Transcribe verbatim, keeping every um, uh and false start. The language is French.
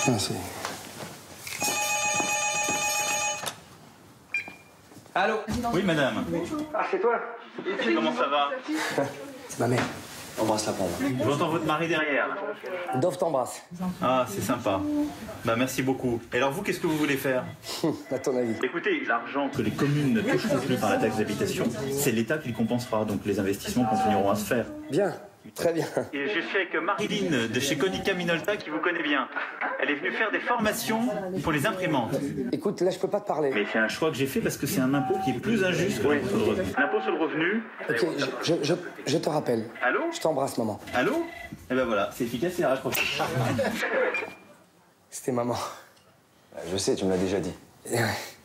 Merci. Allô? Oui, madame. Ah, c'est toi? Comment ça va? C'est ma mère. Embrasse-la pour moi. J'entends votre mari derrière. Dove t'embrasse. Ah, c'est sympa. Bah, merci beaucoup. Et alors, vous, qu'est-ce que vous voulez faire? À ton avis. Écoutez, l'argent que les communes toucheront plus par la taxe d'habitation, c'est l'État qui le compensera. Donc, les investissements continueront à se faire. Bien. Très bien. Et je suis avec Marilyn de chez Konica Minolta qui vous connaît bien. Elle est venue faire des formations pour les imprimantes. Écoute, là, je peux pas te parler. Mais c'est un choix que j'ai fait parce que c'est un impôt qui est plus injuste que l'impôt sur le revenu. L'impôt sur le revenu... Ok, je, je, je, je te rappelle. Allô? Je t'embrasse, maman. Allô? Eh ben voilà, c'est efficace, c'est raccroché. C'était maman. Je sais, tu me l'as déjà dit. Ouais.